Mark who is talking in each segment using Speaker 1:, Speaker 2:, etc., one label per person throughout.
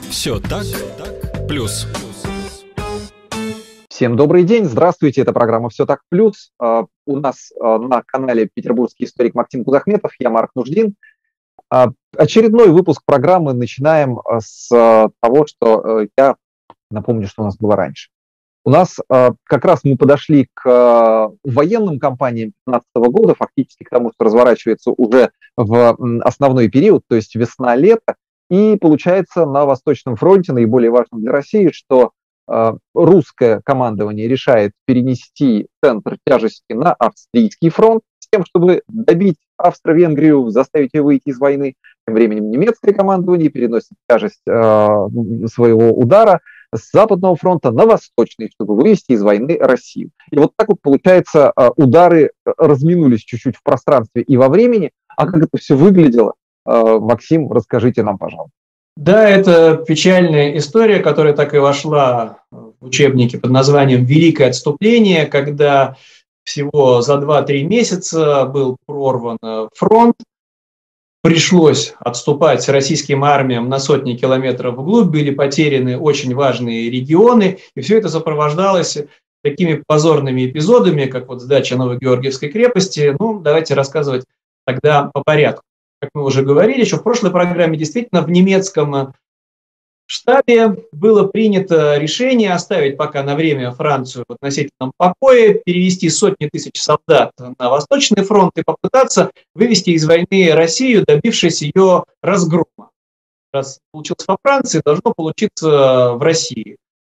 Speaker 1: Все так, плюс.
Speaker 2: Всем добрый день, здравствуйте, это программа «Все так плюс». У нас на канале петербургский историк Максим Кудахметов, я Марк Нуждин. Очередной выпуск программы начинаем с того, что я напомню, что у нас было раньше. У нас как раз мы подошли к военным кампаниям 2015 года, фактически к тому, что разворачивается уже в основной период, то есть весна-лето, и получается на Восточном фронте наиболее важным для России, что русское командование решает перенести центр тяжести на австрийский фронт с тем, чтобы добить Австро-Венгрию, заставить ее выйти из войны. Тем временем немецкое командование переносит тяжесть своего удара с Западного фронта на Восточный, чтобы вывести из войны Россию. И вот так вот, получается, удары разминулись чуть-чуть в пространстве и во времени. А как это все выглядело? Максим, расскажите нам, пожалуйста.
Speaker 3: Да, это печальная история, которая так и вошла в учебники под названием «Великое отступление», когда всего за 2-3 месяца был прорван фронт, пришлось отступать российским армиям на сотни километров вглубь, были потеряны очень важные регионы, и все это сопровождалось такими позорными эпизодами, как вот сдача Новогеоргиевской крепости. Ну, давайте рассказывать тогда по порядку. Как мы уже говорили, еще в прошлой программе, действительно в немецком штабе было принято решение оставить пока на время Францию в относительном покое, перевести сотни тысяч солдат на Восточный фронт и попытаться вывести из войны Россию, добившись ее разгрома. Раз получилось во Франции, должно получиться в России.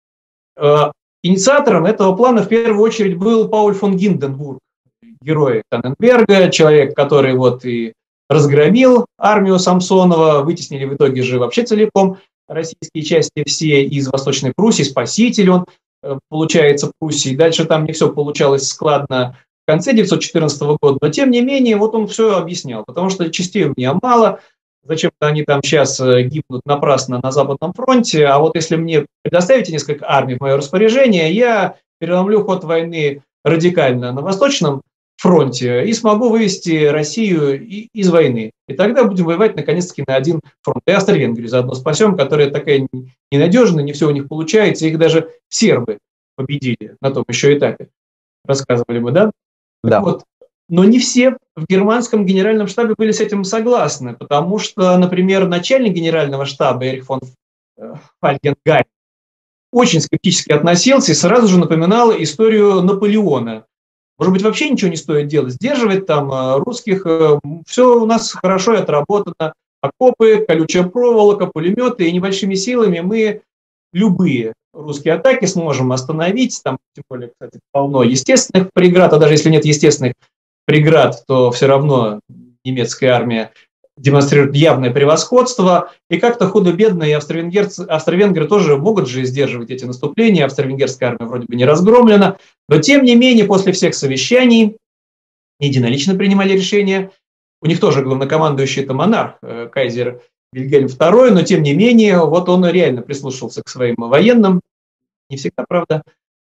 Speaker 3: Инициатором этого плана в первую очередь был Пауль фон Гинденбург, герой Танненберга, человек, который вот и разгромил армию Самсонова, вытеснили в итоге же вообще целиком российские части все из Восточной Пруссии, спаситель он, получается, Пруссии. Дальше там не все получалось складно в конце 1914 года, но тем не менее вот он все объяснял, потому что частей у меня мало, зачем-то они там сейчас гибнут напрасно на Западном фронте, а вот если мне предоставите несколько армий в мое распоряжение, я переломлю ход войны радикально на Восточном фронте и смогу вывести Россию из войны. И тогда будем воевать наконец-таки на один фронт. И Австро-Венгрию заодно спасем, которая такая ненадежная, не все у них получается. Их даже сербы победили на том еще этапе. Рассказывали мы, да?
Speaker 2: Да.
Speaker 3: Вот. Но не все в германском генеральном штабе были с этим согласны, потому что, например, начальник генерального штаба Эрих фон Фалькенгайм очень скептически относился и сразу же напоминал историю Наполеона. Может быть, вообще ничего не стоит делать, сдерживать там русских, все у нас хорошо и отработано, окопы, колючая проволока, пулеметы, и небольшими силами мы любые русские атаки сможем остановить, там, тем более, кстати, полно естественных преград, а даже если нет естественных преград, то все равно немецкая армия демонстрирует явное превосходство, и как-то худо-бедно и австро-венгры тоже могут же сдерживать эти наступления, австро-венгерская армия вроде бы не разгромлена, но тем не менее после всех совещаний единолично принимали решения, у них тоже главнокомандующий это монарх, кайзер Вильгельм II, но тем не менее вот он реально прислушался к своим военным, не всегда, правда,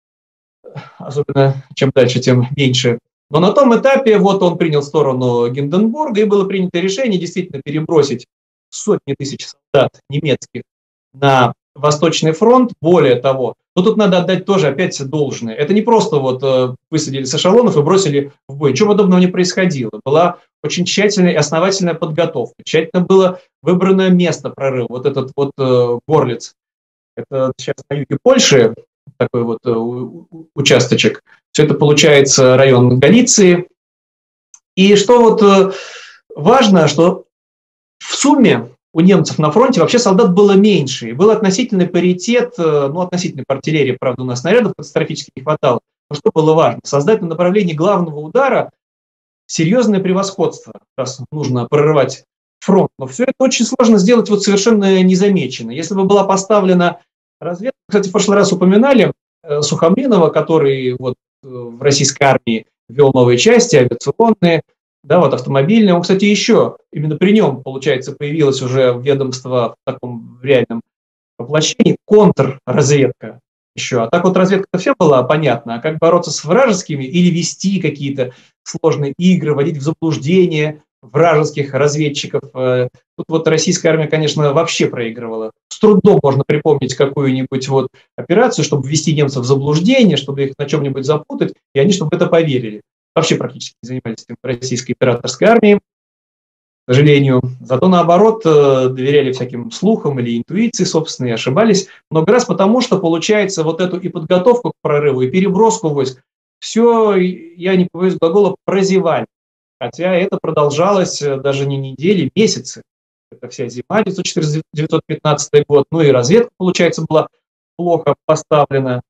Speaker 3: особенно чем дальше, тем меньше. Но на том этапе вот он принял сторону Гинденбурга, и было принято решение действительно перебросить сотни тысяч солдат немецких на Восточный фронт. Более того, но тут надо отдать тоже опять должное. Это не просто вот высадили с эшелонов и бросили в бой. Ничего подобного не происходило. Была очень тщательная и основательная подготовка. Тщательно было выбрано место прорыва. Вот этот вот Горлиц. Это сейчас на юге Польши такой вот участочек. Все это получается район Галиции. И что вот важно, что в сумме у немцев на фронте вообще солдат было меньше. И был относительный паритет, ну, относительно по артиллерии, правда, у нас снарядов катастрофически не хватало. Но что было важно? Создать на направлении главного удара серьезное превосходство, раз нужно прорывать фронт. Но все это очень сложно сделать вот совершенно незамеченно. Если бы была поставлена разведка, кстати, в прошлый раз упоминали Сухомлинова, который вот в российской армии вел новые части, авиационные, да, вот автомобильные. Он, кстати, еще именно при нем, получается, появилось уже ведомство в таком реальном воплощении контрразведка еще. А так вот разведка-то все была понятна. А как бороться с вражескими или вести какие-то сложные игры, вводить в заблуждение вражеских разведчиков. Тут вот российская армия, конечно, вообще проигрывала трудом можно припомнить какую-нибудь вот операцию, чтобы ввести немцев в заблуждение, чтобы их на чем-нибудь запутать, и они чтобы в это поверили. Вообще практически не занимались этим в российской императорской армии, к сожалению. Зато наоборот доверяли всяким слухам или интуиции собственной, ошибались много раз, потому что, получается, вот эту и подготовку к прорыву, и переброску войск, все, я не побоюсь глагола, прозевали. Хотя это продолжалось даже не недели, месяцы. Это вся зима, 1914-1915 год, ну и разведка, получается, была плохо поставлена.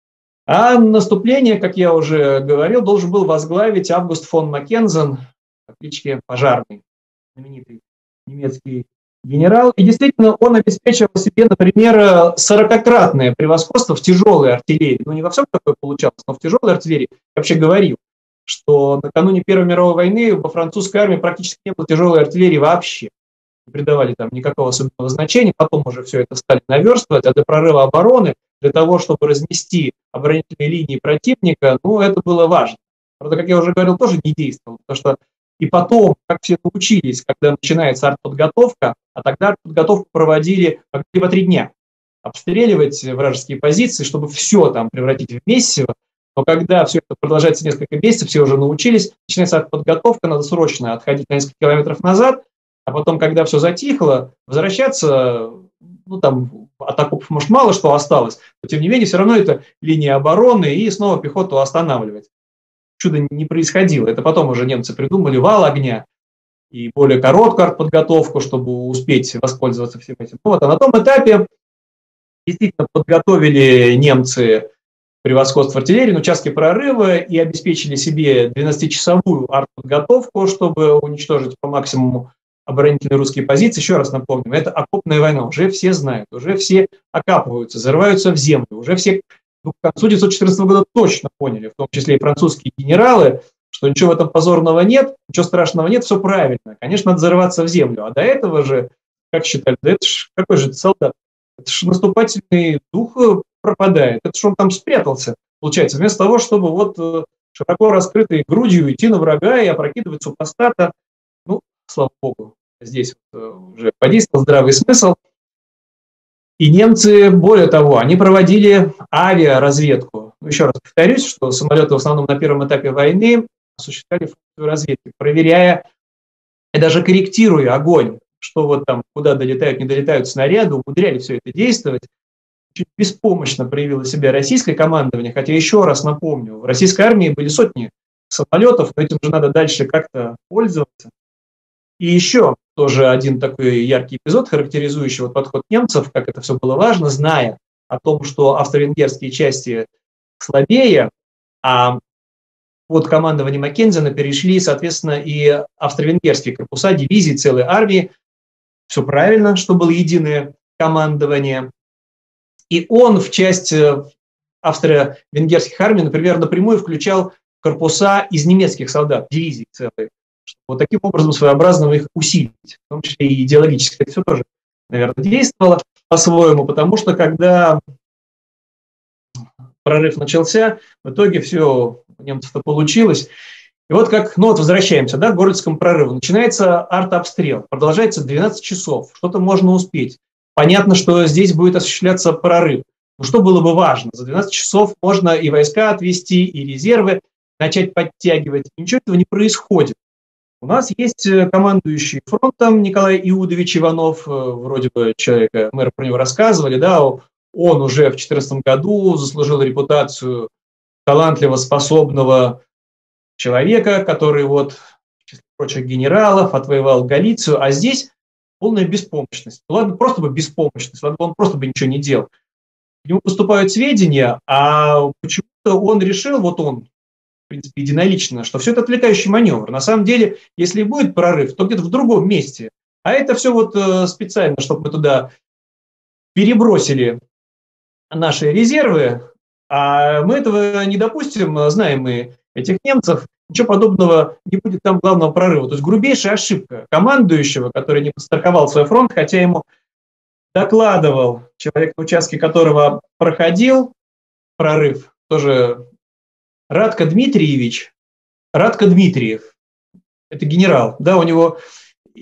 Speaker 3: А наступление, как я уже говорил, должен был возглавить Август фон Маккензен, по кличке Пожарный, знаменитый немецкий генерал. И действительно, он обеспечивал себе, например, 40-кратное превосходство в тяжелой артиллерии. Ну, не во всем такое получалось, но в тяжелой артиллерии. Я вообще говорил, что накануне Первой мировой войны во французской армии практически не было тяжелой артиллерии вообще. Не придавали там никакого особенного значения, потом уже все это стали наверстывать, а для прорыва обороны, для того, чтобы разнести оборонительные линии противника, ну, это было важно. Правда, как я уже говорил, тоже не действовало, потому что и потом, как все научились, когда начинается артподготовка, а тогда артподготовку проводили либо 3 дня, обстреливать вражеские позиции, чтобы все там превратить в месиво. Но когда все это продолжается несколько месяцев, все уже научились, начинается артподготовка, надо срочно отходить на несколько километров назад, а потом, когда все затихло, возвращаться, ну там от окопов, может, мало что осталось, но тем не менее все равно это линия обороны и снова пехоту останавливать. Чудо не происходило. Это потом уже немцы придумали вал огня и более короткую артподготовку, чтобы успеть воспользоваться всем этим. Ну, вот, а на том этапе действительно подготовили немцы превосходство артиллерии на участке прорыва и обеспечили себе 12-часовую артподготовку, чтобы уничтожить по максимуму оборонительные русские позиции. Еще раз напомним, это окопная война, уже все знают, уже все окапываются, зарываются в землю, уже все к концу 1914 года точно поняли, в том числе и французские генералы, что ничего в этом позорного нет, ничего страшного нет, все правильно. Конечно, надо зарываться в землю. А до этого же, как считали, да это ж какой же это солдат? Это ж наступательный дух пропадает, это ж он там спрятался, получается, вместо того, чтобы вот широко раскрытой грудью идти на врага и опрокидывать супостата. Ну, слава богу, здесь уже подействовал здравый смысл. И немцы, более того, они проводили авиаразведку. Еще раз повторюсь, что самолеты в основном на первом этапе войны осуществляли функцию разведки, проверяя и даже корректируя огонь, что вот там, куда долетают, не долетают снаряды, умудряли все это действовать. Чуть беспомощно проявило себя российское командование, хотя еще раз напомню, в российской армии были сотни самолетов, но этим же надо дальше как-то пользоваться. И еще тоже один такой яркий эпизод, характеризующий вот подход немцев, как это все было важно, зная о том, что австро-венгерские части слабее, а под командование Маккензена перешли, соответственно, и австро-венгерские корпуса, дивизии, целой армии. Все правильно, что было единое командование. И он в часть австро-венгерских армий, например, напрямую включал корпуса из немецких солдат, дивизий целые. Вот таким образом своеобразно их усилить, в том числе и идеологически. Это все тоже, наверное, действовало по-своему, потому что когда прорыв начался, в итоге все у немцев-то получилось. И вот как, ну вот возвращаемся, да, к Горлицкому прорыву. Начинается артобстрел, продолжается 12 часов, что-то можно успеть. Понятно, что здесь будет осуществляться прорыв. Но что было бы важно? За 12 часов можно и войска отвести, и резервы начать подтягивать. И ничего этого не происходит. У нас есть командующий фронтом Николай Иудович Иванов, вроде бы человека, мы про него рассказывали, да, он уже в 2014 году заслужил репутацию талантливого, способного человека, который вот, в числе прочих генералов, отвоевал Галицию, а здесь полная беспомощность. Ладно, просто бы беспомощность, ладно, он просто бы ничего не делал. К нему поступают сведения, а почему-то он решил, вот он, в принципе, единолично, что все это отвлекающий маневр. На самом деле, если будет прорыв, то где-то в другом месте. А это все вот специально, чтобы мы туда перебросили наши резервы, а мы этого не допустим, знаем мы этих немцев, ничего подобного не будет там главного прорыва. То есть грубейшая ошибка командующего, который не подстраховал свой фронт, хотя ему докладывал человек, на участке которого проходил прорыв, тоже Радко Дмитриев, это генерал, да, у него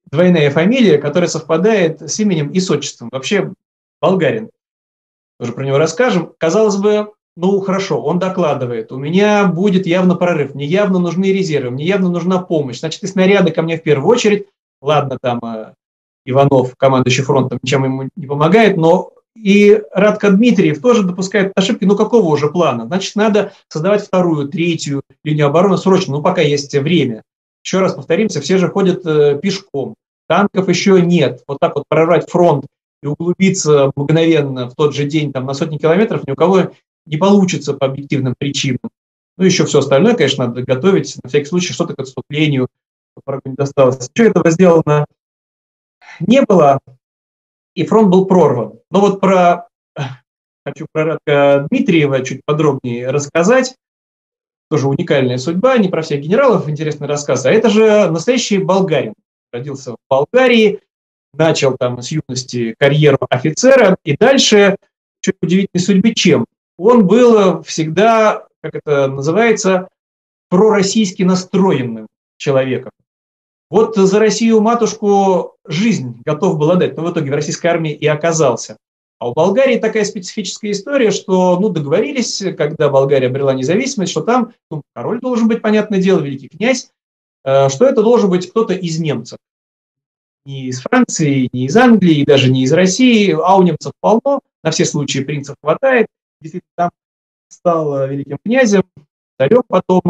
Speaker 3: двойная фамилия, которая совпадает с именем и с отчеством. Вообще болгарин. Тоже про него расскажем. Казалось бы, ну хорошо, он докладывает, у меня будет явно прорыв, мне явно нужны резервы, мне явно нужна помощь, значит, и снаряды ко мне в первую очередь. Ладно, там Иванов, командующий фронтом, ничем ему не помогает, но и Радко Дмитриев тоже допускает ошибки. Ну какого уже плана? Значит, надо создавать вторую, третью линию обороны срочно, ну пока есть время. Еще раз повторимся, все же ходят пешком, танков еще нет. Вот так вот прорвать фронт и углубиться мгновенно в тот же день там, на сотни километров ни у кого не получится по объективным причинам. Ну, еще все остальное, конечно, надо готовить, на всякий случай что-то к отступлению, чтобы врагу не досталось. Ничего этого сделано не было, и фронт был прорван. Но вот хочу про Радко Дмитриева чуть подробнее рассказать. Тоже уникальная судьба, не про всех генералов интересный рассказ, а это же настоящий болгарин. Родился в Болгарии, начал там с юности карьеру офицера, и дальше, чуть удивительной судьбе, чем? Он был всегда, как это называется, пророссийски настроенным человеком. Вот за Россию матушку жизнь готов был отдать, но в итоге в российской армии и оказался. А у Болгарии такая специфическая история, что договорились, когда Болгария обрела независимость, что там король должен быть, понятное дело, великий князь, что это должен быть кто-то из немцев. Не из Франции, не из Англии, и даже не из России, а у немцев полно, на все случаи принцев хватает. Действительно, там стал великим князем, царем потом,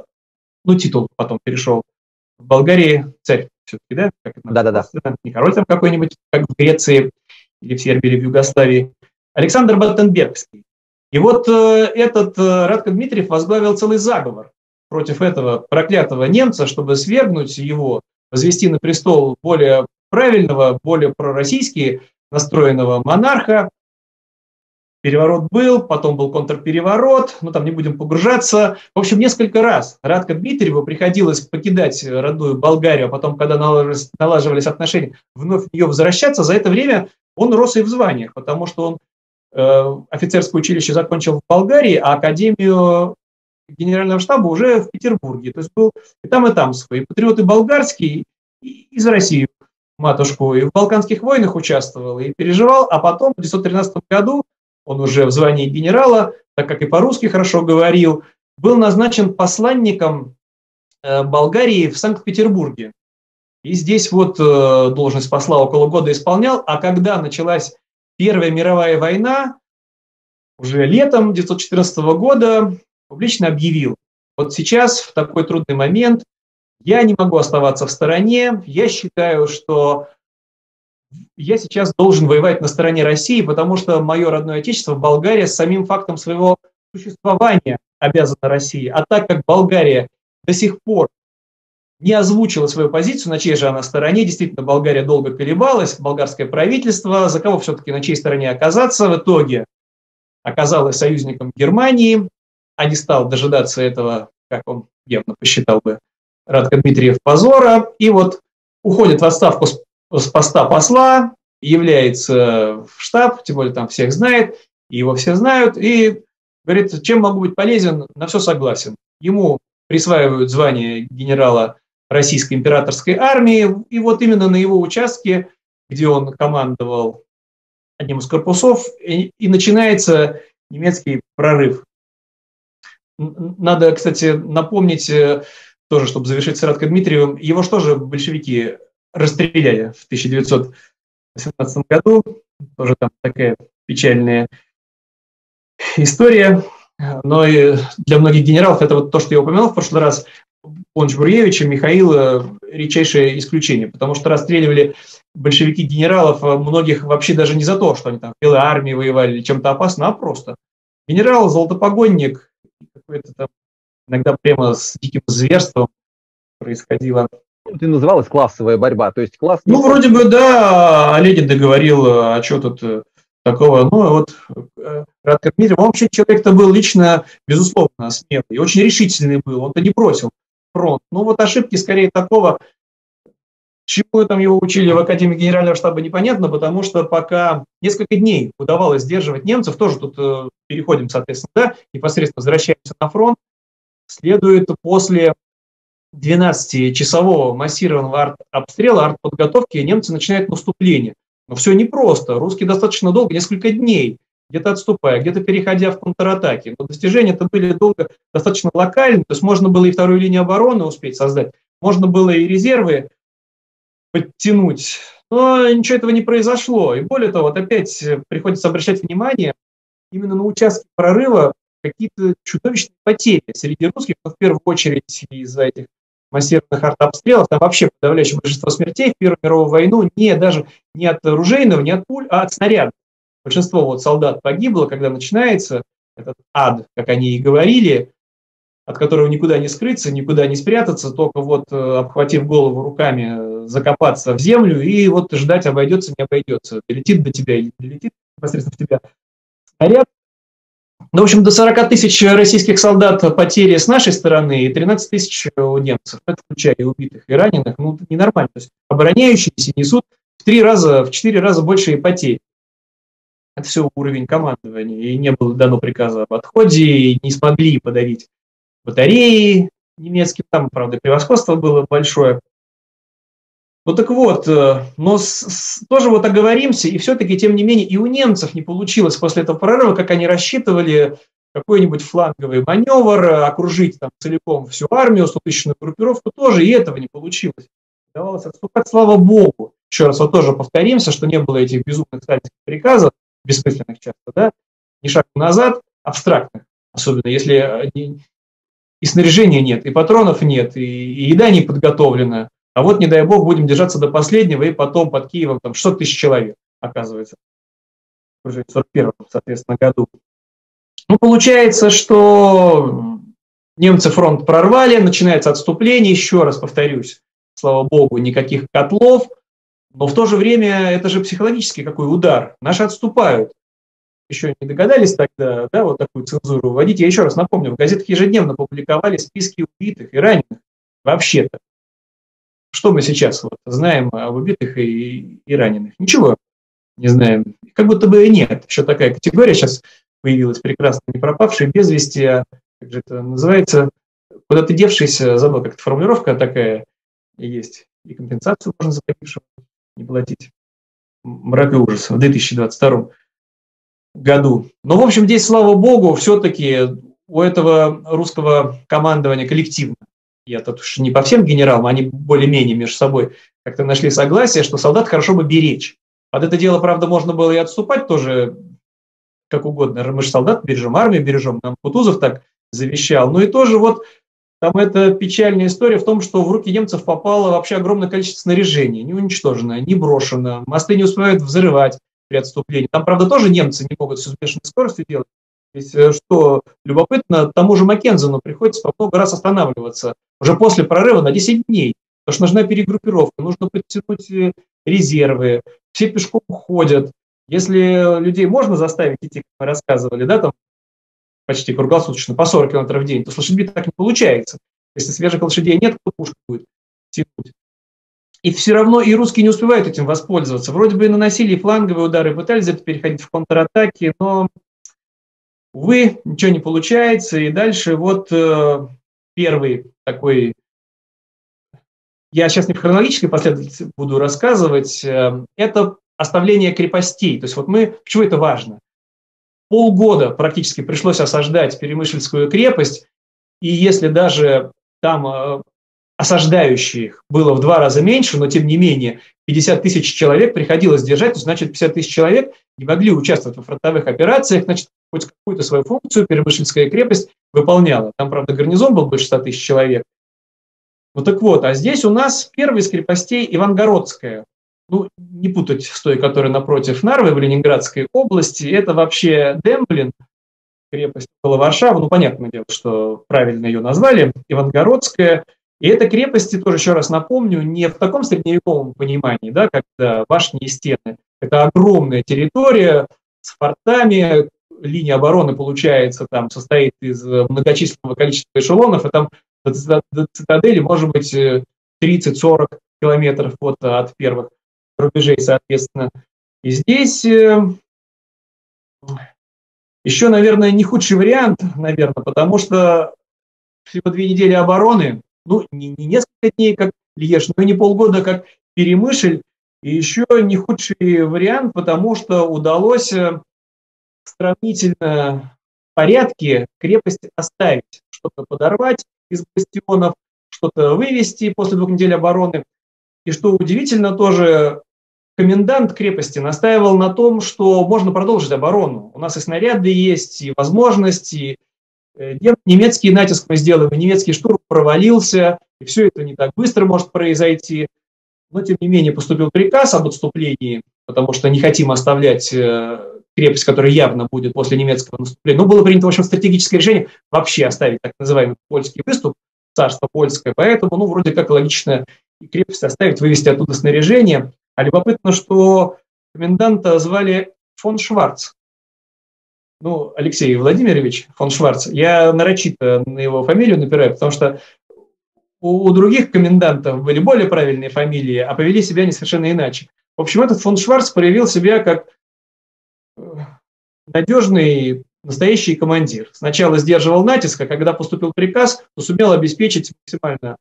Speaker 3: титул потом перешел. В Болгарии царь все-таки, да?
Speaker 2: Да-да-да.
Speaker 3: Не король там какой-нибудь, как в Греции или в Сербии, или в Югославии. Александр Баттенбергский. И вот этот Радко Дмитриев возглавил целый заговор против этого проклятого немца, чтобы свергнуть его, возвести на престол более правильного, более пророссийски настроенного монарха. Переворот был, потом был контрпереворот, там не будем погружаться. В общем, несколько раз Радко Дмитриеву приходилось покидать родную Болгарию, а потом, когда налаживались отношения, вновь в нее возвращаться. За это время он рос и в званиях, потому что он офицерское училище закончил в Болгарии, а академию генерального штаба уже в Петербурге. То есть был и там свой. И патриот и болгарский, и за Россию матушку. И в Балканских войнах участвовал, и переживал. А потом в 1913 году он уже в звании генерала, так как и по-русски хорошо говорил, был назначен посланником Болгарии в Санкт-Петербурге. И здесь должность посла около года исполнял, а когда началась Первая мировая война, уже летом 1914 года публично объявил: вот сейчас, в такой трудный момент, я не могу оставаться в стороне, я считаю, что я сейчас должен воевать на стороне России, потому что мое родное отечество, Болгария, с самим фактом своего существования обязана России. А так как Болгария до сих пор не озвучила свою позицию, на чьей же она стороне, действительно, Болгария долго колебалась, болгарское правительство, за кого все-таки, на чьей стороне оказаться, в итоге оказалось союзником Германии, а не стал дожидаться этого, как он явно посчитал бы, Радко Дмитриев, позора, и уходит в отставку с поста посла, является в штаб, тем более там всех знает, и его все знают, и говорит, чем могу быть полезен, на все согласен. Ему присваивают звание генерала Российской императорской армии, и именно на его участке, где он командовал одним из корпусов, и начинается немецкий прорыв. Надо, кстати, напомнить тоже, чтобы завершить с Радко Дмитриевым, его что же большевики расстреляли в 1918 году, тоже там такая печальная история, но и для многих генералов это то, что я упоминал в прошлый раз, Бонч-Бруевича, Михаила, редчайшее исключение, потому что расстреливали большевики генералов многих вообще даже не за то, что они там в Белой армии воевали или чем-то опасно, а просто. Генерал, золотопогонник, какой-то там иногда прямо с диким зверством происходило.
Speaker 2: Ты называлась классовая борьба, то есть класс...
Speaker 3: вроде бы, да, Ленин договорил, а что тут такого, Радко Дмитриев, он вообще человек-то был лично, безусловно, смелый, и очень решительный был, он-то не бросил фронт. Ошибки скорее такого, чему там его учили в Академии Генерального штаба, непонятно, потому что пока несколько дней удавалось сдерживать немцев, тоже тут переходим, соответственно, да, непосредственно возвращаемся на фронт, следует после 12-часового массированного артобстрела, артподготовки, немцы начинают наступление. Но все непросто. Русские достаточно долго, несколько дней, где-то отступая, где-то переходя в контратаки. Но достижения-то были долго достаточно локальны, то есть можно было и вторую линию обороны успеть создать, можно было и резервы подтянуть. Но ничего этого не произошло. И более того, вот опять приходится обращать внимание именно на участке прорыва какие-то чудовищные потери среди русских, но в первую очередь из-за этих массированных артобстрелов. Там вообще подавляющее большинство смертей в Первую мировую войну даже не от оружейного, не от пуль, а от снарядов. Большинство вот солдат погибло, когда начинается этот ад, как они и говорили, от которого никуда не скрыться, никуда не спрятаться, только вот обхватив голову руками, закопаться в землю и вот ждать, обойдется, не обойдется, долетит до тебя или долетит непосредственно в тебя снаряд. Ну, в общем, до 40 тысяч российских солдат потери с нашей стороны и 13 тысяч у немцев, это включая и убитых, и раненых, ну, это ненормально. То есть обороняющиеся несут в 4 раза большие потери. Это все уровень командования, и не было дано приказа об отходе, и не смогли подавить батареи немецкие, там, правда, превосходство было большое. Ну так вот, но тоже вот оговоримся, и все-таки, тем не менее, и у немцев не получилось после этого прорыва, как они рассчитывали, какой-нибудь фланговый маневр, окружить там целиком всю армию, 100-тысячную группировку, тоже и этого не получилось. Давалось отступать, слава богу. Еще раз вот тоже повторимся, что не было этих безумных сталинских приказов, бессмысленных часто, да, ни шагу назад, абстрактных, особенно если и снаряжения нет, и патронов нет, и еда не подготовлена. А вот, не дай бог, будем держаться до последнего, и потом под Киевом там 600 тысяч человек, оказывается, уже в 41-м, соответственно, году. Ну, получается, что немцы фронт прорвали, начинается отступление, еще раз повторюсь, слава богу, никаких котлов, но в то же время это же психологический какой удар. Наши отступают. Еще не догадались тогда, да, вот такую цензуру вводить. Я еще раз напомню, в газетах ежедневно публиковали списки убитых и раненых. Вообще-то. Что мы сейчас вот знаем об убитых и раненых? Ничего не знаем. Как будто бы нет. Еще такая категория сейчас появилась прекрасно, не пропавшие без вести, как же это называется, куда-то девшийся, забыл, как-то формулировка такая есть. И компенсацию можно за погибшего не платить. Мрак и ужас в 2022 году. Но, в общем, здесь, слава богу, все-таки у этого русского командования коллективно, я тут уж не по всем генералам, они более-менее между собой как-то нашли согласие, что солдат хорошо бы беречь. Под это дело, правда, можно было и отступать тоже как угодно. Мы же солдат бережем, армию бережем, нам Кутузов так завещал. Ну и тоже вот там эта печальная история в том, что в руки немцев попало вообще огромное количество снаряжения, не уничтоженное, не брошено, мосты не успевают взрывать при отступлении. Там, правда, тоже немцы не могут все с бешеной скоростью делать. Здесь, что любопытно, тому же Маккензену приходится по много раз останавливаться уже после прорыва на 10 дней, потому что нужна перегруппировка, нужно подтянуть резервы, все пешком ходят. Если людей можно заставить идти, как мы рассказывали, да, там почти круглосуточно, по 40 км в день, то с лошадьми так не получается. Если свежих лошадей нет, то пушка будет тянуть. И все равно и русские не успевают этим воспользоваться. Вроде бы и наносили фланговые удары, пытались это переходить в контратаки, но, увы, ничего не получается. И дальше вот первый такой, я сейчас не в хронологической последовательности буду рассказывать, это оставление крепостей. То есть вот почему это важно? Полгода практически пришлось осаждать Перемышльскую крепость, и если даже там осаждающих было в 2 раза меньше, но тем не менее 50 тысяч человек приходилось держать, то значит 50 тысяч человек не могли участвовать во фронтовых операциях, значит хоть какую-то свою функцию Перемышльская крепость выполняла. Там, правда, гарнизон был больше 100 тысяч человек. Ну так вот, а здесь у нас первая из крепостей Ивангородская. Ну, не путать с той, которая напротив Нарвы в Ленинградской области, это вообще Демблин, крепость около Варшавы, ну, понятное дело, что правильно ее назвали, Ивангородская. И эта крепость, тоже еще раз напомню, не в таком средневековом понимании, да, когда башни и стены. Это огромная территория с фортами, линия обороны, получается, там состоит из многочисленного количества эшелонов, и там до цитадели может быть 30-40 километров от первых рубежей, соответственно. И здесь еще, наверное, не худший вариант, наверное, потому что всего 2 недели обороны, ну, не несколько дней, как Льеж, но и не полгода, как Перемышль. И еще не худший вариант, потому что удалось в сравнительно порядке крепость оставить, что-то подорвать из бастионов, что-то вывести после 2 недель обороны. И что удивительно тоже, комендант крепости настаивал на том, что можно продолжить оборону. У нас и снаряды есть, и возможности. Немецкий натиск мы сделаем, и немецкий штурм провалился, и все это не так быстро может произойти. Но, тем не менее, поступил приказ об отступлении, потому что не хотим оставлять крепость, которая явно будет после немецкого наступления. Но было принято, в общем, стратегическое решение вообще оставить так называемый польский выступ, царство польское. Поэтому, ну, вроде как логично и крепость оставить, вывести оттуда снаряжение. А любопытно, что коменданта звали фон Шварц. Ну, Алексей Владимирович фон Шварц. Я нарочито на его фамилию напираю, потому что у других комендантов были более правильные фамилии, а повели себя они совершенно иначе. В общем, этот фон Шварц проявил себя как надежный, настоящий командир. Сначала сдерживал натиск, а когда поступил приказ, то сумел обеспечить максимально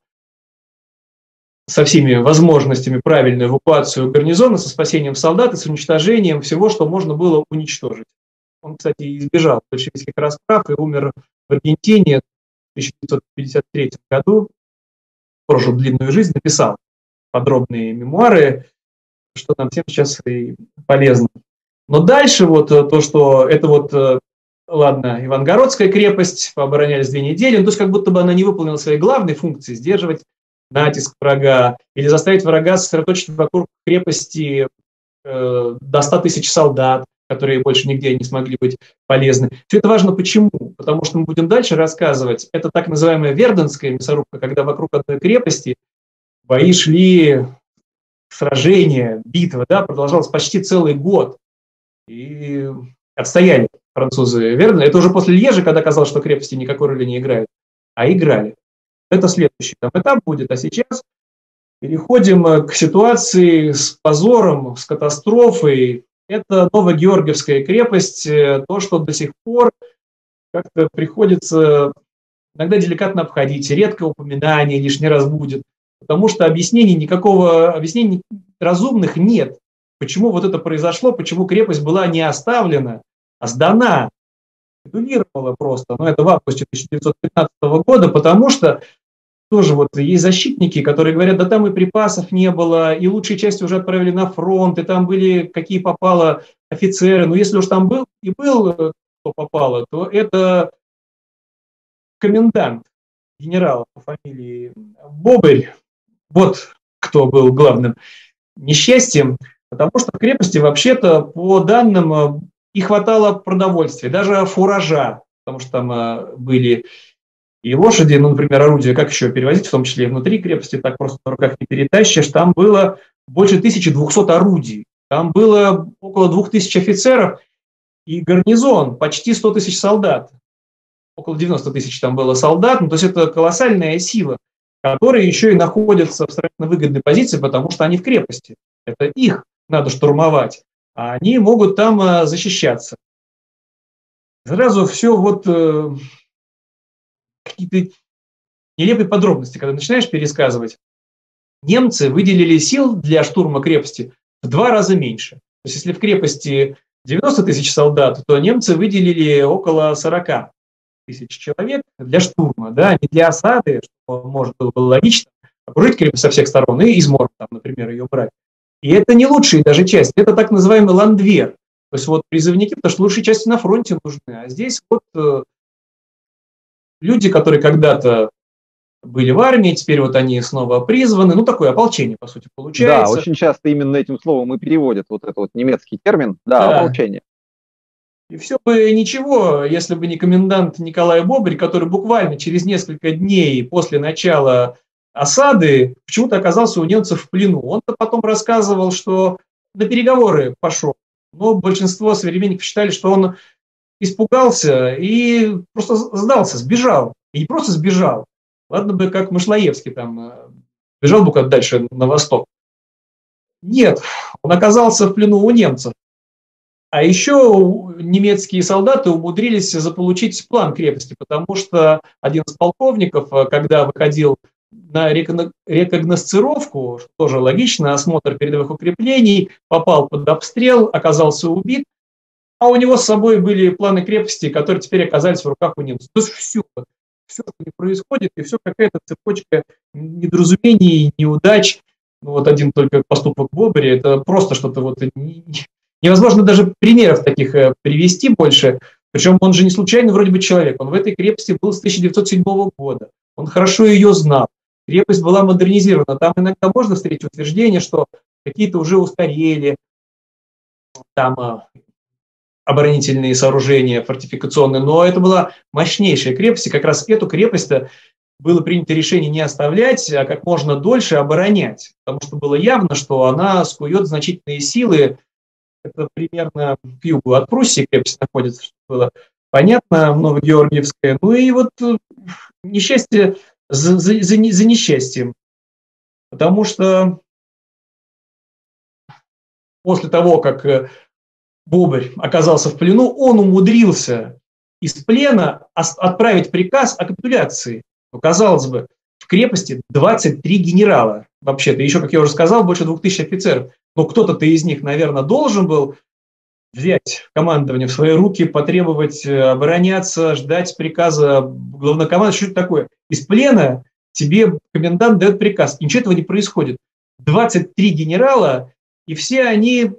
Speaker 3: со всеми возможностями правильную эвакуацию гарнизона, со спасением солдат и с уничтожением всего, что можно было уничтожить. Он, кстати, избежал большевистских расправ и умер в Аргентине в 1953 году, прожил длинную жизнь, написал подробные мемуары, что нам всем сейчас и полезно. Но дальше вот то, что это вот, ладно, Ивангородская крепость, пооборонялись 2 недели, то есть как будто бы она не выполнила своей главной функции, сдерживать натиск врага или заставить врага сосредоточить вокруг крепости до 100 тысяч солдат, которые больше нигде не смогли быть полезны. Все это важно почему? Потому что мы будем дальше рассказывать. Это так называемая Верденская мясорубка, когда вокруг одной крепости бои шли, сражения, битва, да, продолжалась почти целый год. И отстояли французы Верден. Это уже после Льежа, когда казалось, что крепости никакой роли не играют, а играли. Это следующий там этап будет. А сейчас переходим к ситуации с позором, с катастрофой. Это Новогеоргиевская крепость, то, что до сих пор как-то приходится иногда деликатно обходить, редко упоминание лишний раз будет, потому что объяснений разумных нет. Почему вот это произошло, почему крепость была не оставлена, а сдана, капитулировала просто, но это в августе 1915 года, потому что тоже вот есть защитники, которые говорят, да там и припасов не было, и лучшие части уже отправили на фронт, и там были какие попало офицеры. Но если уж там был кто попало, то это комендант, генерал по фамилии Бобырь. Вот кто был главным несчастьем, потому что в крепости вообще-то, по данным, и хватало продовольствия, даже фуража, потому что там были и лошади, ну, например, орудия, как еще перевозить, в том числе и внутри крепости, так просто на руках не перетащишь. Там было больше 1200 орудий, там было около 2000 офицеров и гарнизон, почти 100 тысяч солдат. Около 90 тысяч там было солдат, ну, то есть это колоссальная сила, которые еще и находятся в сравнительно выгодной позиции, потому что они в крепости. Это их надо штурмовать, а они могут там защищаться. Сразу все вот... какие-то нелепые подробности, когда начинаешь пересказывать. Немцы выделили сил для штурма крепости в 2 раза меньше. То есть если в крепости 90 тысяч солдат, то немцы выделили около 40 тысяч человек для штурма, да, не для осады, что, может, было бы логично, окружить крепость со всех сторон и измор, там, например, ее брать. И это не лучшие даже части, это так называемый ландвер. То есть вот призывники, потому что лучшие части на фронте нужны, а здесь вот люди, которые когда-то были в армии, теперь вот они снова призваны, ну такое ополчение, по сути, получается.
Speaker 2: Да, очень часто именно этим словом и переводят вот этот вот немецкий термин, да, ополчение.
Speaker 3: И все бы ничего, если бы не комендант Николай Бобрь, который буквально через несколько дней после начала осады почему-то оказался у немцев в плену. Он-то потом рассказывал, что на переговоры пошел, но большинство современников считали, что он испугался и просто сдался, сбежал. И не просто сбежал. Ладно бы, как Мышлоевский там бежал бы куда-то дальше на восток. Нет, он оказался в плену у немцев. А еще немецкие солдаты умудрились заполучить план крепости, потому что один из полковников, когда выходил на рекогносцировку, что тоже логично, осмотр передовых укреплений, попал под обстрел, оказался убит, а у него с собой были планы крепости, которые теперь оказались в руках у немцев. То есть все, что не происходит, и все какая-то цепочка недоразумений, неудач. Ну, вот один только поступок Бобря, это просто что-то вот невозможно даже примеров таких привести больше. Причем он же не случайно вроде бы человек. Он в этой крепости был с 1907 года. Он хорошо ее знал. Крепость была модернизирована. Там иногда можно встретить утверждение, что какие-то уже устарели там оборонительные сооружения фортификационные, но это была мощнейшая крепость, и как раз эту крепость было принято решение не оставлять, а как можно дольше оборонять, потому что было явно, что она скует значительные силы. Это примерно к югу от Пруссии крепость находится, что было понятно, Новогеоргиевская. Ну и вот несчастье за несчастьем, потому что после того, как Бобрь оказался в плену, он умудрился из плена отправить приказ о капитуляции. Ну, казалось бы, в крепости 23 генерала. Вообще-то, еще, как я уже сказал, больше 2000 офицеров. Но кто-то из них, наверное, должен был взять командование в свои руки, потребовать обороняться, ждать приказа главнокомандующего. Что это такое? Из плена тебе комендант дает приказ. И ничего этого не происходит. 23 генерала, и все они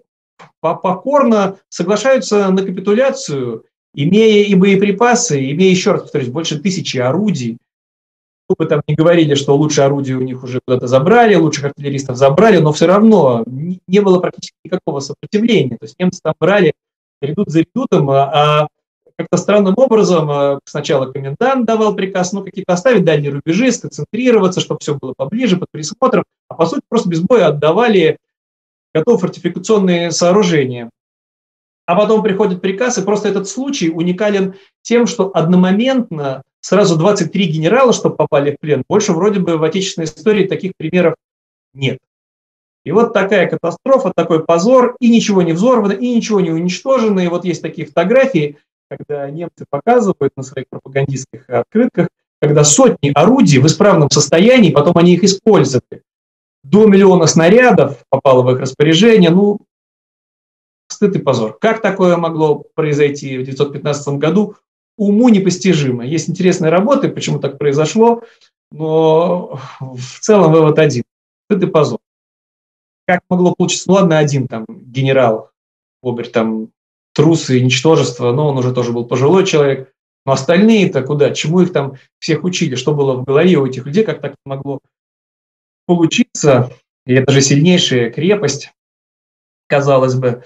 Speaker 3: покорно соглашаются на капитуляцию, имея и боеприпасы, имея, еще раз повторюсь, больше 1000 орудий. Что бы там ни говорили, что лучшие орудия у них уже куда-то забрали, лучших артиллеристов забрали, но все равно не было практически никакого сопротивления. То есть немцы там брали редут за редутом, а как-то странным образом сначала комендант давал приказ, какие-то оставить дальние рубежи, сконцентрироваться, чтобы все было поближе, под присмотром, а по сути просто без боя отдавали готовые фортификационные сооружения. А потом приходит приказ, и просто этот случай уникален тем, что одномоментно сразу 23 генерала, чтобы попали в плен, больше вроде бы в отечественной истории таких примеров нет. И вот такая катастрофа, такой позор, и ничего не взорвано, и ничего не уничтожено. И вот есть такие фотографии, когда немцы показывают на своих пропагандистских открытках, когда сотни орудий в исправном состоянии, потом они их использовали. До 1 миллиона снарядов попало в их распоряжение. Стыд и позор. Как такое могло произойти в 1915 году, уму непостижимо. Есть интересные работы, почему так произошло, но в целом вывод один. Стыд и позор. Как могло получиться? Ладно, один там генерал, Бобрь, там трус и ничтожество, но он уже тоже был пожилой человек. Но остальные-то куда? Чему их там всех учили? Что было в голове у этих людей? Как так могло получиться? И это же сильнейшая крепость, казалось бы.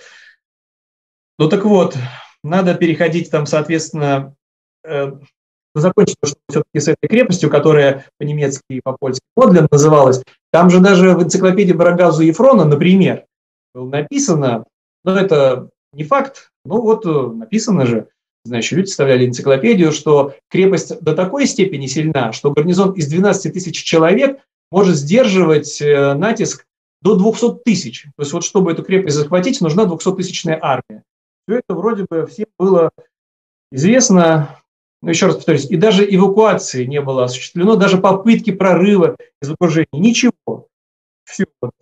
Speaker 3: Ну так вот, надо переходить там, соответственно, закончить все-таки с этой крепостью, которая по-немецки и по-польски Модлен называлась. Там же даже в энциклопедии Барагазу Ефрона, например, было написано, но это не факт, написано же, знающие люди составляли энциклопедию, что крепость до такой степени сильна, что гарнизон из 12 тысяч человек может сдерживать натиск до 200 тысяч. То есть чтобы эту крепость захватить, нужна 200-тысячная армия. Все это вроде бы всем было известно, но еще раз повторюсь, и даже эвакуации не было осуществлено, даже попытки прорыва из окружения, ничего. Все,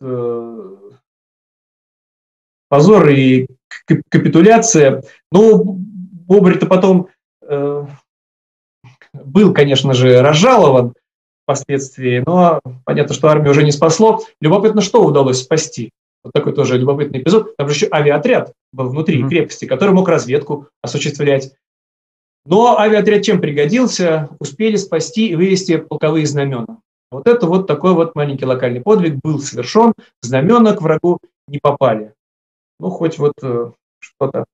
Speaker 3: позор и капитуляция. Бобрь-то потом был, конечно же, разжалован впоследствии, но понятно, что армию уже не спасло. Любопытно, что удалось спасти. Вот такой тоже любопытный эпизод. Там же еще авиаотряд был внутри крепости, который мог разведку осуществлять. Но авиаотряд чем пригодился? Успели спасти и вывести полковые знамена. Вот это вот такой вот маленький локальный подвиг был совершен. Знамена к врагу не попали. Хоть вот что-то.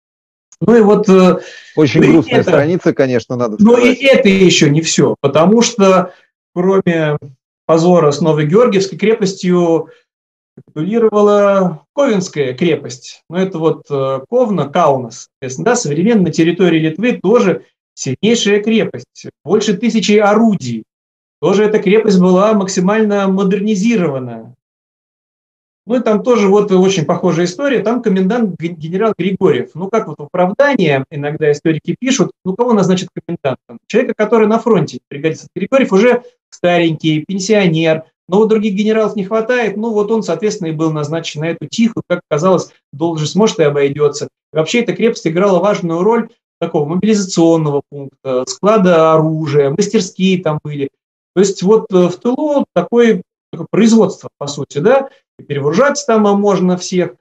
Speaker 2: Очень грустная страница, конечно, надо сказать.
Speaker 3: Но и это еще не все, потому что кроме позора с Новогеоргиевской крепостью капитулировала Ковенская крепость. Это Ковна, Каунас, соответственно, современно на территории Литвы тоже сильнейшая крепость, больше 1000 орудий. Тоже эта крепость была максимально модернизирована. И там тоже очень похожая история. Там комендант генерал Григорьев. Как в оправдание иногда историки пишут, кого назначат комендантом? Человека, который на фронте пригодится. Григорьев уже старенький, пенсионер, но вот других генералов не хватает, ну вот он, соответственно, и был назначен на эту тихую, как казалось, должность, может, и обойдется. И вообще эта крепость играла важную роль такого мобилизационного пункта, склада оружия, мастерские там были. То есть вот в тылу такое производство, по сути, да, и перевооружать там можно всех.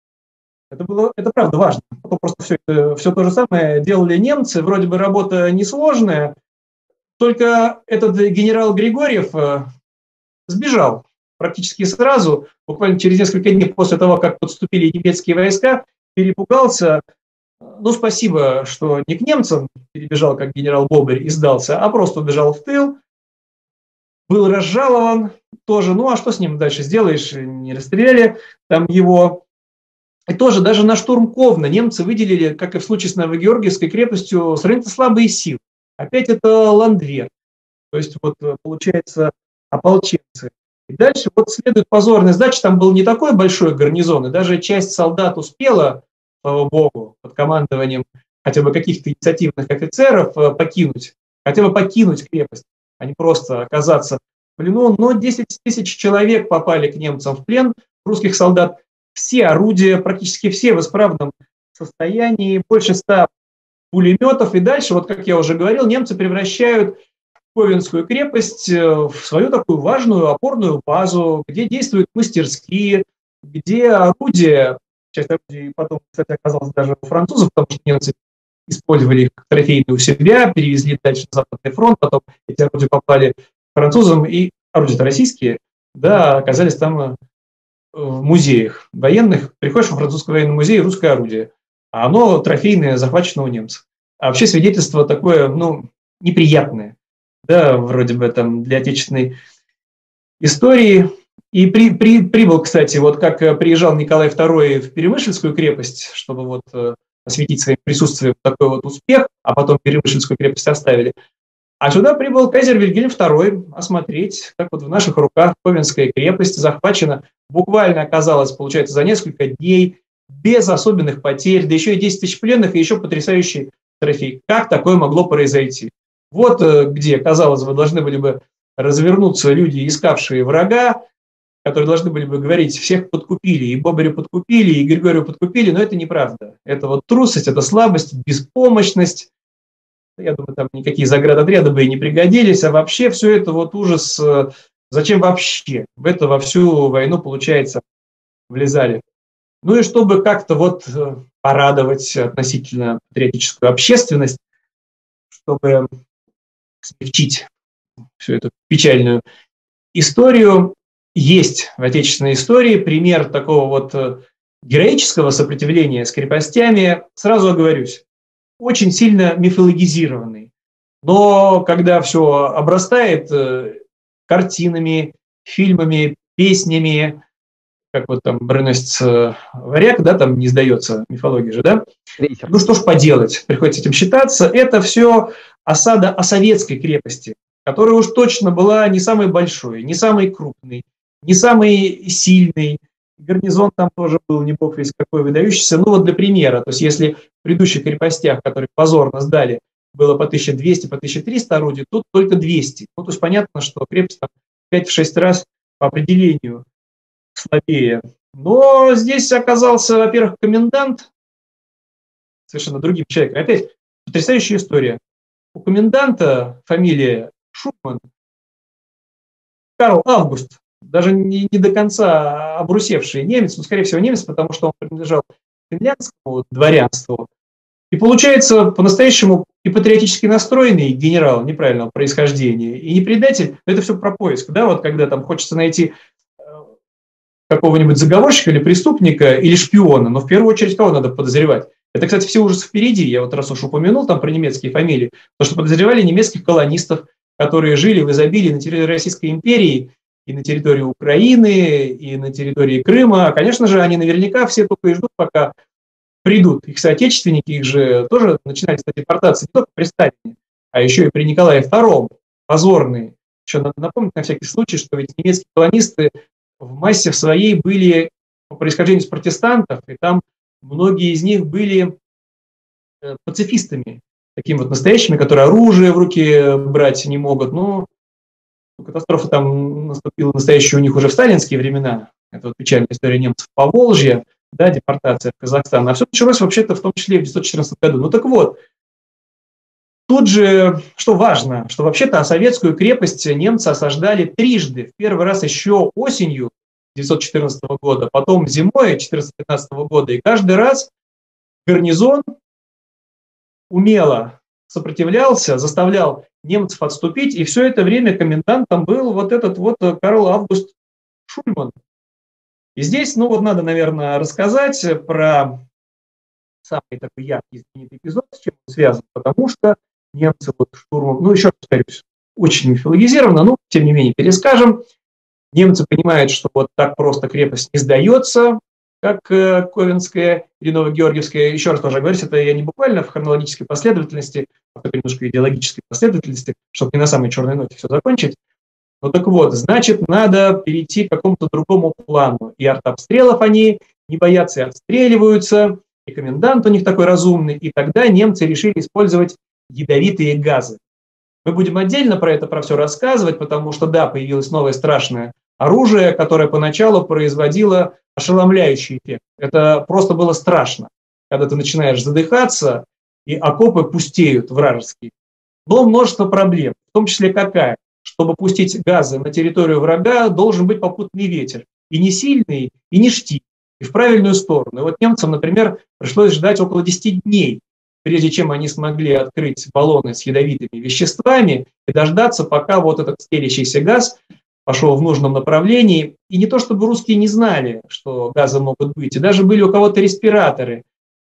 Speaker 3: Это правда важно. Потом просто все то же самое делали немцы, вроде бы работа несложная, только этот генерал Григорьев сбежал практически сразу, буквально через несколько дней после того, как подступили немецкие войска, перепугался. Ну, спасибо, что не к немцам перебежал, как генерал Бобрь, и сдался, а просто убежал в тыл, был разжалован тоже. Ну, а что с ним дальше сделаешь? Не расстреляли там его. И тоже даже на штурм Ковна немцы выделили, как и в случае с Новогеоргиевской крепостью, сравнительно слабые силы. Опять это Ландвер. То есть вот получается ополченцы. И дальше вот следует позорная сдача. Там был не такой большой гарнизон, и даже часть солдат успела, слава богу, под командованием хотя бы каких-то инициативных офицеров хотя бы покинуть крепость, а не просто оказаться в плену. Но 10 тысяч человек попали к немцам в плен, русских солдат. Все орудия, практически все в исправном состоянии, больше 100 пулеметов. И дальше, вот как я уже говорил, немцы превращают Ковенскую крепость в свою такую важную опорную базу, где действуют мастерские, где орудия, часть орудий потом, кстати, оказалась даже у французов, потому что немцы использовали их трофейные у себя, перевезли дальше на Западный фронт, потом эти орудия попали к французам, и орудия-то российские, да, оказались там в музеях военных. Приходишь во французский военный музей, русское орудие, а оно трофейное, захвачено у немцев. А вообще свидетельство такое, ну, неприятное, да, вроде бы там для отечественной истории. И прибыл, кстати, вот как приезжал Николай II в Перемышльскую крепость, чтобы вот осветить своим присутствием такой вот успех, а потом Перемышльскую крепость оставили. А сюда прибыл кайзер Вильгельм II осмотреть, как вот в наших руках Ковенская крепость захвачена, буквально оказалось, получается, за несколько дней, без особенных потерь, да еще и 10 тысяч пленных, и еще потрясающий трофей. Как такое могло произойти? Вот где, казалось бы, должны были бы развернуться люди, искавшие врага, которые должны были бы говорить, всех подкупили, и Бобря подкупили, и Григория подкупили, но это неправда. Это вот трусость, это слабость, беспомощность. Я думаю, там никакие заградотряды бы и не пригодились, а вообще все это вот ужас. Зачем вообще в это во всю войну, получается, влезали? Ну и чтобы как-то вот порадовать относительно патриотическую общественность, чтобы смягчить всю эту печальную историю, есть в отечественной истории пример такого вот героического сопротивления с крепостями, сразу оговорюсь, очень сильно мифологизированный. Но когда все обрастает картинами, фильмами, песнями, как вот там броненосец Варяг, да, там не сдается мифология же, да? Ну что ж поделать, приходится этим считаться. Это все осада Осовецкой крепости, которая уж точно была не самой большой, не самой крупной, не самый сильный. Гарнизон там тоже был не бог весь какой выдающийся. Ну вот для примера, то есть если в предыдущих крепостях, которые позорно сдали, было по 1200, по 1300 орудий, тут только 200. Ну то есть понятно, что крепость там 5-6 раз по определению слабее. Но здесь оказался, во-первых, комендант, совершенно другим человеком. Опять потрясающая история. У коменданта фамилия Шупман, Карл Август, даже не до конца обрусевший немец, но, скорее всего, немец, потому что он принадлежал финляндскому дворянству. И получается, по-настоящему и патриотически настроенный генерал неправильного происхождения, и не предатель, но это все про поиск. Да? Вот когда там хочется найти какого-нибудь заговорщика или преступника, или шпиона, но в первую очередь кого надо подозревать? Это, кстати, все ужасы впереди. Я вот раз уж упомянул там про немецкие фамилии, потому что подозревали немецких колонистов, которые жили в изобилии на территории Российской империи, и на территории Украины, и на территории Крыма. Конечно же, они наверняка все только и ждут, пока придут их соотечественники, их же тоже начинали, кстати, депортации не только при Сталине, а еще и при Николае II, позорные. Еще надо напомнить на всякий случай, что ведь немецкие колонисты в массе в своей были по происхождению из протестантов, и там многие из них были пацифистами, такими вот настоящими, которые оружие в руки брать не могут. Ну, Катастрофа там наступила настоящая у них уже в сталинские времена. Это вот печальная история немцев по Волжье, да, депортация в Казахстан. А все началось вообще-то в том числе в 1914 году. Ну так вот, тут же, что важно, что вообще-то советскую крепость немцы осаждали трижды. В первый раз еще осенью 1914 года, потом зимой 14-15 года. И каждый раз гарнизон умело сопротивлялся, заставлял немцев отступить, и все это время комендантом был вот этот вот Карл Август Шульман. И здесь, ну вот надо, наверное, рассказать про самый такой яркий знаменитый эпизод, с чем он связан, потому что немцы вот штурмом, ну еще раз повторюсь, очень мифологизировано, но тем не менее перескажем. Немцы понимают, что вот так просто крепость не сдается, как Ковенская или Новогеоргиевская. Еще раз тоже говорить, это я не буквально в хронологической последовательности, а только немножко идеологической последовательности, чтобы не на самой черной ноте все закончить. Ну так вот, значит, надо перейти к какому-то другому плану. И артобстрелов они не боятся и отстреливаются, и комендант у них такой разумный. И тогда немцы решили использовать ядовитые газы. Мы будем отдельно про все рассказывать, потому что, да, появилось новое страшное оружие, которое поначалу производило ошеломляющий эффект. Это просто было страшно, когда ты начинаешь задыхаться, и окопы пустеют вражеские. Но множество проблем, в том числе какая? Чтобы пустить газы на территорию врага, должен быть попутный ветер. И не сильный, и не штиль, и в правильную сторону. И вот немцам, например, пришлось ждать около 10 дней, прежде чем они смогли открыть баллоны с ядовитыми веществами и дождаться, пока вот этот стелящийся газ пошел в нужном направлении. И не то чтобы русские не знали, что газы могут быть, и даже были у кого-то респираторы.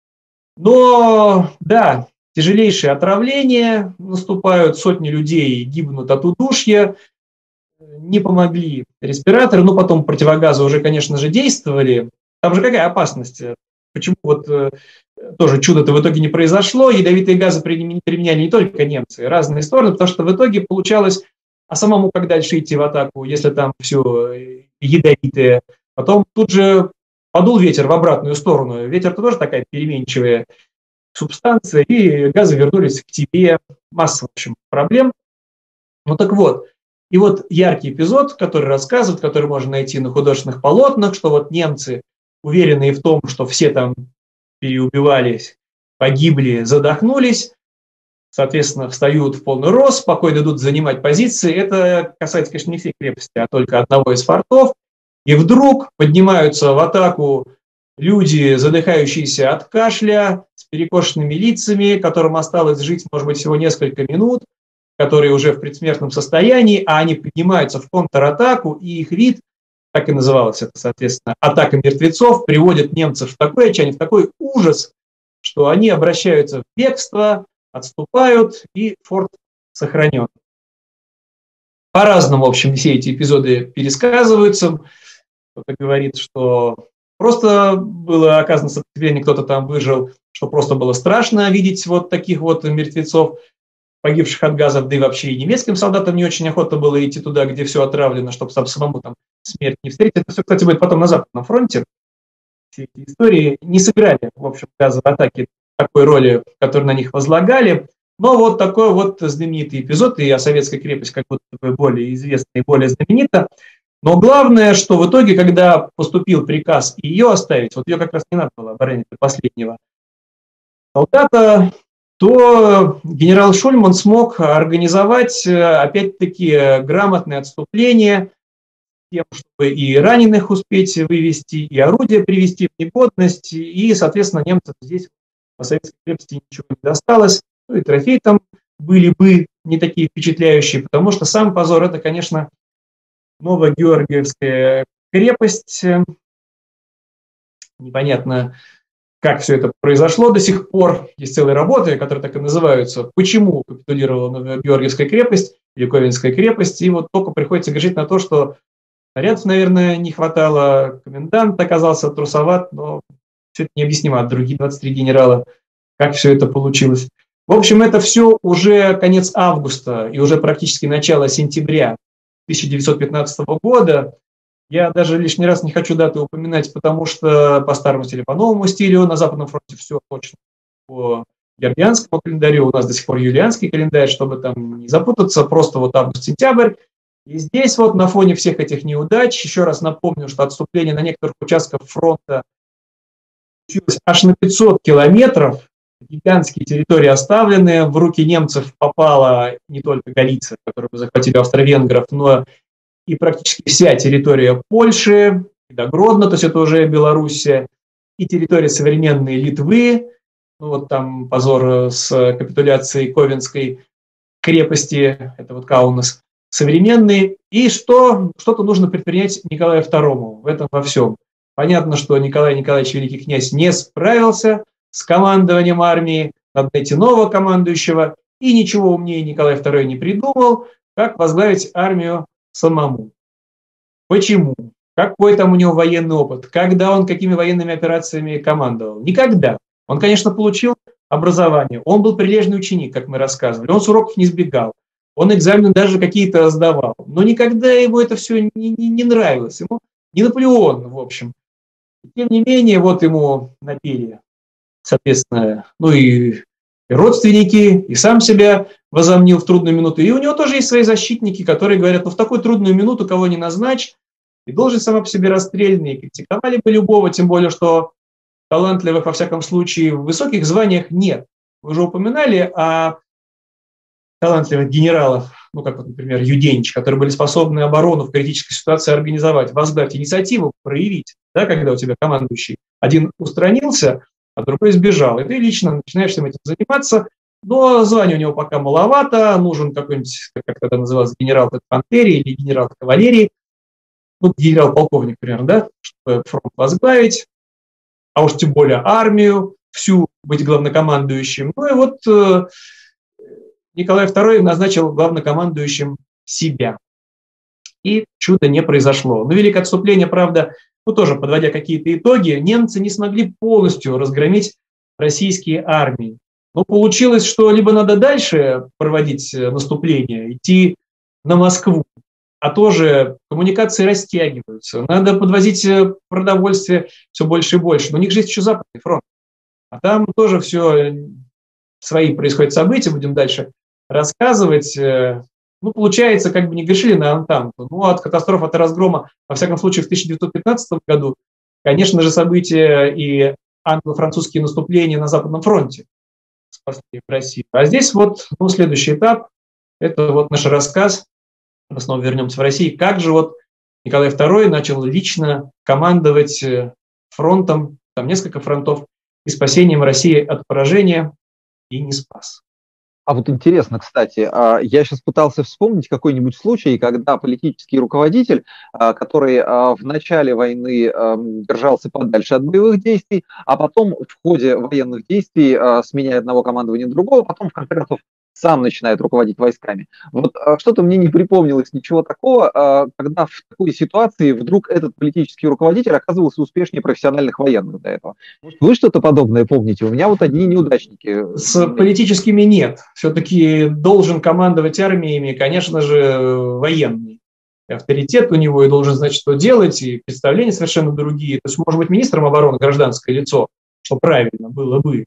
Speaker 3: Но, да, тяжелейшие отравления наступают, сотни людей гибнут от удушья, не помогли респираторы, но потом противогазы уже, конечно же, действовали. Там же какая опасность? Почему вот тоже чудо-то в итоге не произошло? Ядовитые газы применяли не только немцы, разные стороны, потому что в итоге получалось, а самому как дальше идти в атаку, если там все ядовитое. Потом тут же подул ветер в обратную сторону. Ветер-то тоже такая переменчивая субстанция, и газы вернулись к тебе. Масса, в общем, проблем. Ну так вот. И вот яркий эпизод, который рассказывает, который можно найти на художественных полотнах, что вот немцы, уверенные в том, что все там переубивались, погибли, задохнулись, соответственно, встают в полный рост, спокойно идут занимать позиции. Это касается, конечно, не всей крепости, а только одного из фортов. И вдруг поднимаются в атаку люди, задыхающиеся от кашля, с перекошенными лицами, которым осталось жить, может быть, всего несколько минут, которые уже в предсмертном состоянии, а они поднимаются в контратаку, и их вид, так и называлось это, соответственно, атака мертвецов, приводит немцев в такое отчаяние, в такой ужас, что они обращаются в бегство, отступают, и форт сохранен. По-разному, в общем, все эти эпизоды пересказываются. Кто-то говорит, что просто было оказано сопротивление, кто-то там выжил, что просто было страшно видеть вот таких вот мертвецов, погибших от газов, да и вообще и немецким солдатам не очень охота было идти туда, где все отравлено, чтобы самому там смерть не встретить. Это все, кстати, будет потом на Западном фронте. Все эти истории не сыграли, в общем, газовые атаки такой роли, которую на них возлагали. Но вот такой вот знаменитый эпизод, и советская крепость как будто бы более известна и более знаменита. Но главное, что в итоге, когда поступил приказ ее оставить, вот ее как раз не надо было оборонять до последнего солдата, то генерал Шульман смог организовать, опять-таки, грамотное отступление, тем, чтобы и раненых успеть вывести, и орудия привести в негодность, и, соответственно, немцам здесь по советской крепости ничего не досталось, ну и трофеи там были бы не такие впечатляющие, потому что сам позор – это, конечно, Новогеоргиевская крепость. Непонятно, как все это произошло до сих пор. Есть целые работы, которые так и называются «Почему капитулировала Новогеоргиевская крепость» или «Ковенская крепость». И вот только приходится говорить на то, что снарядов, наверное, не хватало, комендант оказался трусоват, но все это необъяснимо от других 23 генерала, как все это получилось. В общем, это все уже конец августа и уже практически начало сентября 1915 года. Я даже лишний раз не хочу даты упоминать, потому что по старому стилю, по новому стилю на Западном фронте все точно по георгианскому календарю. У нас до сих пор юлианский календарь, чтобы там не запутаться, просто вот август-сентябрь. И здесь вот на фоне всех этих неудач, еще раз напомню, что отступление на некоторых участках фронта случилось аж на 500 километров, гигантские территории оставлены, в руки немцев попала не только Галиция, которую захватили австро-венгров, но и практически вся территория Польши, и до Гродно, то есть это уже Белоруссия, и территория современной Литвы, ну вот там позор с капитуляцией Ковенской крепости, это вот Каунас, современные, и что-то нужно предпринять Николаю II в этом во всем. Понятно, что Николай Николаевич, великий князь, не справился с командованием армии, надо найти нового командующего, и ничего умнее Николай II не придумал, как возглавить армию самому. Почему? Какой там у него военный опыт? Когда он какими военными операциями командовал? Никогда. Он, конечно, получил образование, он был прилежный ученик, как мы рассказывали, он с уроков не сбегал, он экзамены даже какие-то сдавал, но никогда ему это все не нравилось, ему не Наполеон, в общем. Тем не менее, вот ему напели, соответственно, ну и родственники, и сам себя возомнил в трудную минуту. И у него тоже есть свои защитники, которые говорят, ну в такую трудную минуту кого не назначь, и должен сама по себе расстрельный. Критиковали бы любого, тем более, что талантливых, во всяком случае, в высоких званиях нет. Вы уже упоминали о талантливых генералов, ну как вот, например, Юденич, которые были способны оборону в критической ситуации организовать, возглавить инициативу, проявить, да, когда у тебя командующий один устранился, а другой сбежал. И ты лично начинаешь всем этим заниматься, но звание у него пока маловато, нужен какой-нибудь, как тогда назывался, генерал инфантерии или генерал кавалерии, ну, генерал-полковник, примерно, да, чтобы фронт возглавить, а уж тем более армию, всю быть главнокомандующим. Ну и вот Николай II назначил главнокомандующим себя. И чудо не произошло. Но великое отступление, правда, ну тоже подводя какие-то итоги, немцы не смогли полностью разгромить российские армии. Но получилось, что либо надо дальше проводить наступление, идти на Москву, а тоже коммуникации растягиваются. Надо подвозить продовольствие все больше и больше. Но у них же есть еще Западный фронт. А там тоже все свои происходят события, будем дальше рассказывать. Ну, получается, как бы не грешили на Антанту. Ну, от катастрофы, от разгрома, во всяком случае, в 1915 году, конечно же, события и англо-французские наступления на Западном фронте спасли Россию. А здесь вот, ну, следующий этап, это вот наш рассказ, мы снова вернемся в Россию, как же вот Николай II начал лично командовать фронтом, там несколько фронтов, и спасением России от поражения, и не спас.
Speaker 2: А вот интересно, кстати, я сейчас пытался вспомнить какой-нибудь случай, когда политический руководитель, который в начале войны держался подальше от боевых действий, а потом в ходе военных действий сменяет одного командования на другого, потом в конце концов сам начинает руководить войсками. Вот что-то мне не припомнилось ничего такого, когда в такой ситуации вдруг этот политический руководитель оказывался успешнее профессиональных военных до этого. Вы что-то подобное помните? У меня вот одни неудачники.
Speaker 3: С политическими нет. Все-таки должен командовать армиями, конечно же, военный. И авторитет у него, и должен знать, что делать, и представления совершенно другие. То есть, может быть, министром обороны гражданское лицо, что правильно было бы.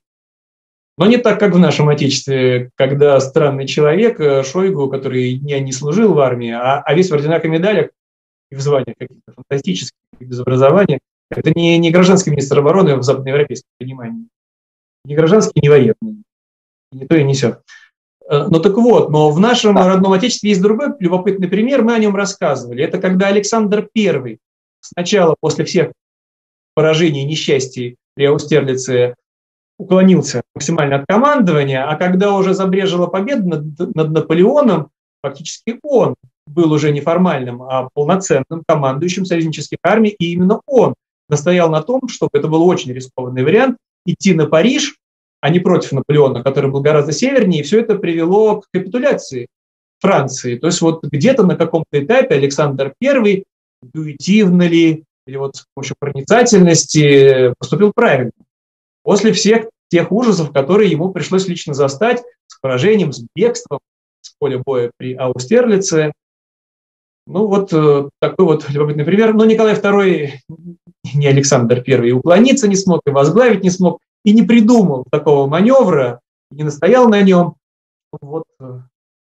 Speaker 3: Но не так, как в нашем Отечестве, когда странный человек, Шойгу, который дня не служил в армии, а весь в орденах и медалях, и в званиях каких-то фантастических, без образования, это не гражданский министр обороны в западноевропейском понимании. Не гражданский, не военный. Не то и не сё. Ну так вот, но в нашем родном Отечестве есть другой любопытный пример, мы о нем рассказывали. Это когда Александр I сначала после всех поражений и несчастий при Аустерлице уклонился максимально от командования, а когда уже забрежила победа над Наполеоном, фактически он был уже не формальным, а полноценным командующим союзнических армий, и именно он настоял на том, чтобы это был очень рискованный вариант, идти на Париж, а не против Наполеона, который был гораздо севернее, и все это привело к капитуляции Франции. То есть вот где-то на каком-то этапе Александр I, интуитивно ли, или вот с помощью проницательности поступил правильно. После всех тех ужасов, которые ему пришлось лично застать, с поражением, с бегством с поля боя при Аустерлице. Ну вот такой вот любопытный пример. Но Николай II, не Александр I, уклониться не смог, и возглавить не смог, и не придумал такого маневра, не настоял на нем. Вот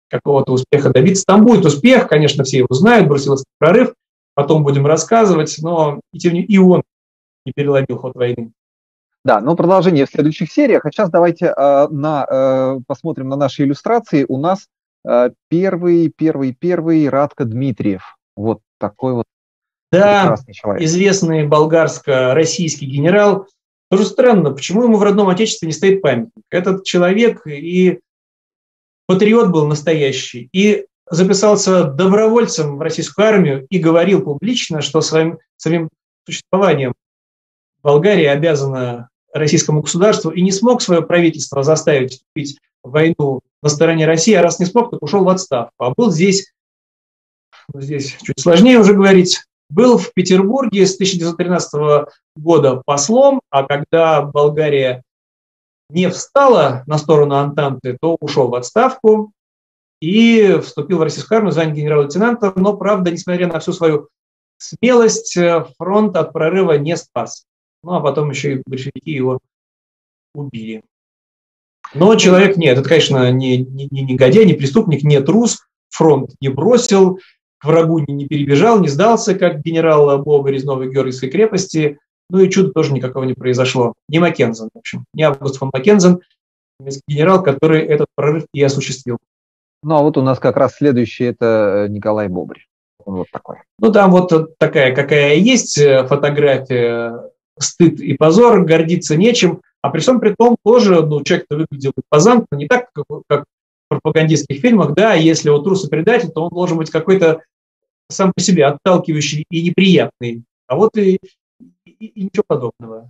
Speaker 3: какого-то успеха добиться. Там будет успех, конечно, все его знают, Брусиловский прорыв, потом будем рассказывать, но и он не переломил ход войны.
Speaker 2: Да, но продолжение в следующих сериях. А сейчас давайте посмотрим на наши иллюстрации. У нас первый Радко Дмитриев. Вот такой вот прекрасный человек.
Speaker 3: Известный болгарско-российский генерал. Тоже странно, почему ему в родном отечестве не стоит памятник. Этот человек и патриот был настоящий, и записался добровольцем в российскую армию и говорил публично, что своим существованием Болгария обязана российскому государству, и не смог свое правительство заставить вступить в войну на стороне России, а раз не смог, то ушел в отставку. А был здесь чуть сложнее уже говорить, был в Петербурге с 1913 года послом, а когда Болгария не встала на сторону Антанты, то ушел в отставку и вступил в российскую армию, звание генерал-лейтенанта, но, правда, несмотря на всю свою смелость, фронт от прорыва не спас. Ну, а потом еще и большевики его убили. Но человек нет, это, конечно, не негодяй, не преступник, не трус, фронт не бросил, к врагу не перебежал, не сдался, как генерал Бобарь из Новой Георгиевской крепости. Ну и чуда тоже никакого не произошло. Не Маккензен, в общем, не Август фон Маккензен, генерал, который этот прорыв и осуществил.
Speaker 2: Ну, а вот у нас как раз следующий – это Николай Бобрь. Он вот такой.
Speaker 3: Ну, там вот такая, какая есть фотография, стыд и позор, гордиться нечем. А при всем при том тоже, человек-то выглядел импозантно, не так, как в пропагандистских фильмах, да, если он трус и предатель, то он должен быть какой-то сам по себе отталкивающий и неприятный. А вот и ничего подобного.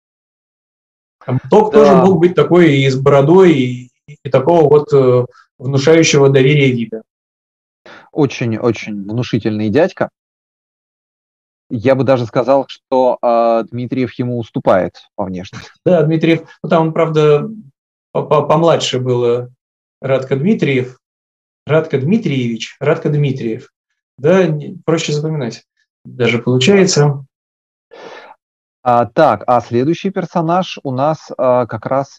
Speaker 3: Ток тоже мог быть такой и с бородой, и такого вот внушающего доверия вида.
Speaker 2: Очень-очень внушительный дядька. Я бы даже сказал, что Дмитриев ему уступает по внешности.
Speaker 3: Да, Дмитриев, ну там, правда, помладше было Радко Дмитриев, Радко Дмитриевич, Радко Дмитриев. Да, проще запоминать даже получается.
Speaker 2: Так, а следующий персонаж у нас как раз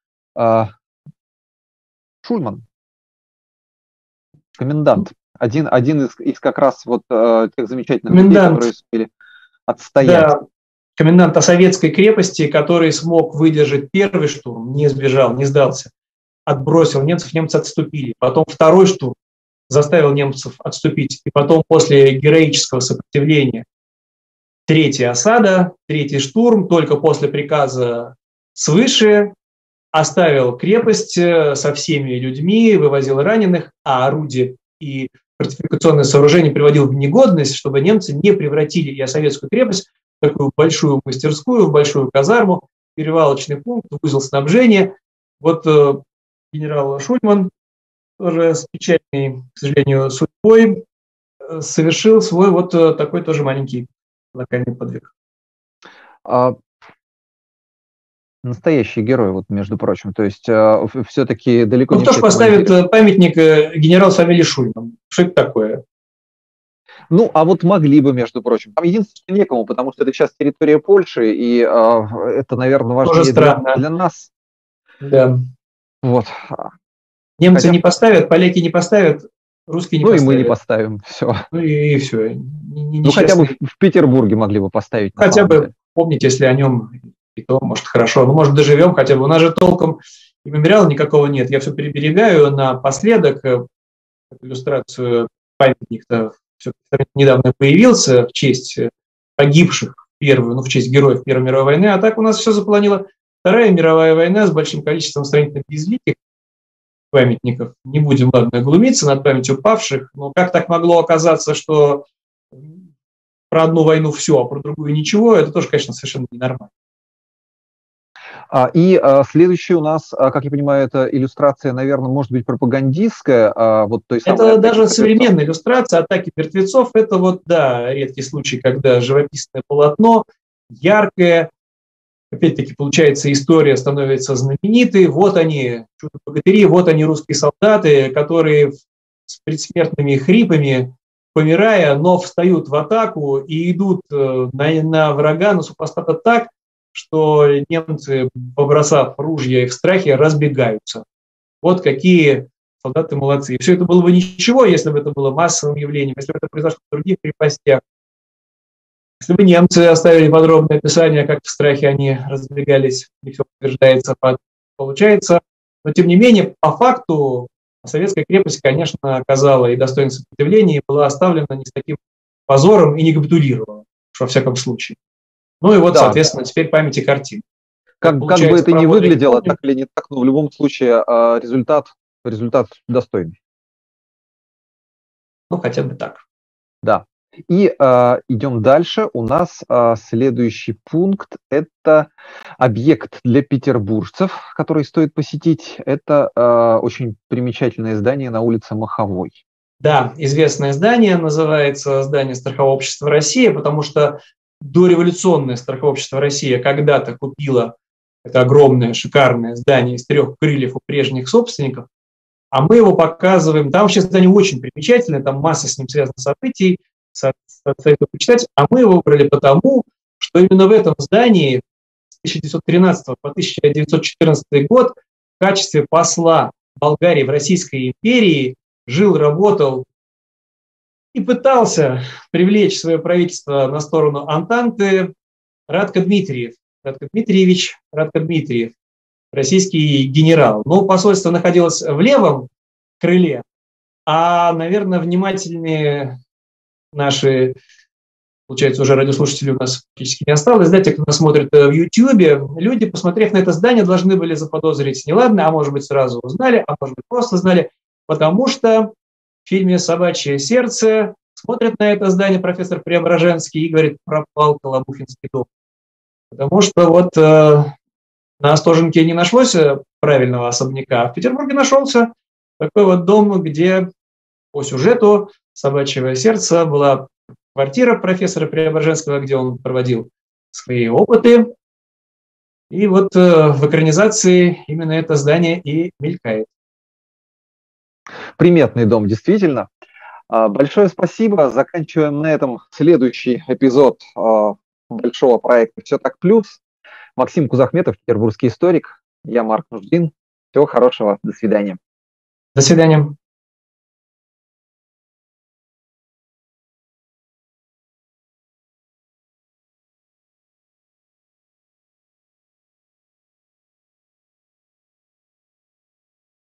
Speaker 2: Шульман, комендант. Один из как раз вот тех замечательных людей, которые успели отстоять.
Speaker 3: Да, комендант советской крепости, который смог выдержать первый штурм, не сбежал, не сдался, отбросил немцев, немцы отступили. Потом второй штурм заставил немцев отступить. И потом после героического сопротивления третья осада, третий штурм, только после приказа свыше оставил крепость со всеми людьми, вывозил раненых, а орудия и фортификационные сооружения приводил в негодность, чтобы немцы не превратили и советскую крепость в такую большую мастерскую, в большую казарму, перевалочный пункт, узел снабжения. Вот генерал Шульман, тоже с печальной, к сожалению, судьбой, совершил свой вот такой тоже маленький локальный подвиг.
Speaker 2: Настоящий герой, вот между прочим. То есть все-таки далеко не...
Speaker 3: Кто ж поставит памятник генералу с фамилией Шульман? Что это такое?
Speaker 2: Ну, а вот могли бы, между прочим. Там единственное некому, потому что это сейчас территория Польши, и это, наверное, важнее для нас.
Speaker 3: Да.
Speaker 2: Вот.
Speaker 3: Немцы не поставят, поляки не поставят, русские не поставят.
Speaker 2: Ну и мы не поставим, все.
Speaker 3: Ну и все.
Speaker 2: Ну хотя бы в Петербурге могли бы поставить.
Speaker 3: Хотя бы помнить, если о нем, и то, может, хорошо. Ну, может, доживем хотя бы. У нас же толком и мемориала никакого нет. Я все переберегаю напоследок иллюстрацию памятник-то недавно появился в честь погибших в честь героев Первой мировой войны. А так у нас все запланила Вторая мировая война с большим количеством сравнительно безликих памятников. Не будем, ладно, глумиться над памятью павших, но как так могло оказаться, что про одну войну все, а про другую ничего, это тоже, конечно, совершенно ненормально.
Speaker 2: И следующий у нас, как я понимаю, это иллюстрация, наверное, может быть пропагандистская. Вот той самой
Speaker 3: это даже современная иллюстрация «Атаки мертвецов». Это вот, да, редкий случай, когда живописное полотно, яркое. Опять-таки, получается, история становится знаменитой. Вот они, чудо-богатыри, вот они, русские солдаты, которые с предсмертными хрипами, помирая, но встают в атаку и идут на врага, на супостата так, что немцы, побросав ружья и в страхе, разбегаются. Вот какие солдаты молодцы. И все это было бы ничего, если бы это было массовым явлением, если бы это произошло в других крепостях. Если бы немцы оставили подробное описание, как в страхе они разбегались, и все подтверждается, получается. Но, тем не менее, по факту, советская крепость, конечно, оказала и достойное сопротивление, и была оставлена не с таким позором и не капитулировала, во всяком случае. Ну и вот,
Speaker 2: Да.
Speaker 3: соответственно, теперь память и картина.
Speaker 2: Как бы это ни выглядело, так или не так, но в любом случае результат достойный.
Speaker 3: Ну, хотя бы так.
Speaker 2: Да. И идем дальше. У нас следующий пункт – это объект для петербуржцев, который стоит посетить. Это очень примечательное здание на улице Маховой.
Speaker 3: Да, известное здание, называется здание Страхового общества «Россия», потому что дореволюционное Страховое общество «Россия» когда-то купило это огромное, шикарное здание из 3 крыльев у прежних собственников, а мы его показываем. Там вообще здание очень примечательное, там масса с ним связанных событий, советую почитать, а мы его выбрали потому, что именно в этом здании с 1913 по 1914 год в качестве посла Болгарии в Российской империи жил, работал и пытался привлечь свое правительство на сторону Антанты Радко Дмитриев. Радко Дмитриев, российский генерал. Но посольство находилось в левом крыле, а, наверное, внимательные наши, получается, уже радиослушатели у нас практически не осталось, да, те, кто нас смотрит в Ютьюбе, люди, посмотрев на это здание, должны были заподозрить неладное, а может быть, сразу узнали, а может быть, просто знали, потому что в фильме «Собачье сердце» смотрит на это здание профессор Преображенский и говорит: пропал Колобухинский дом. Потому что вот на Остоженке не нашлось правильного особняка, а в Петербурге нашелся такой вот дом, где по сюжету «Собачьего сердца» была квартира профессора Преображенского, где он проводил свои опыты. И вот в экранизации именно это здание и мелькает.
Speaker 2: Приметный дом, действительно. Большое спасибо. Заканчиваем на этом следующий эпизод большого проекта «Все так плюс». Максим Кузахметов, петербургский историк. Я Марк Нуждин. Всего хорошего. До свидания.
Speaker 3: До свидания.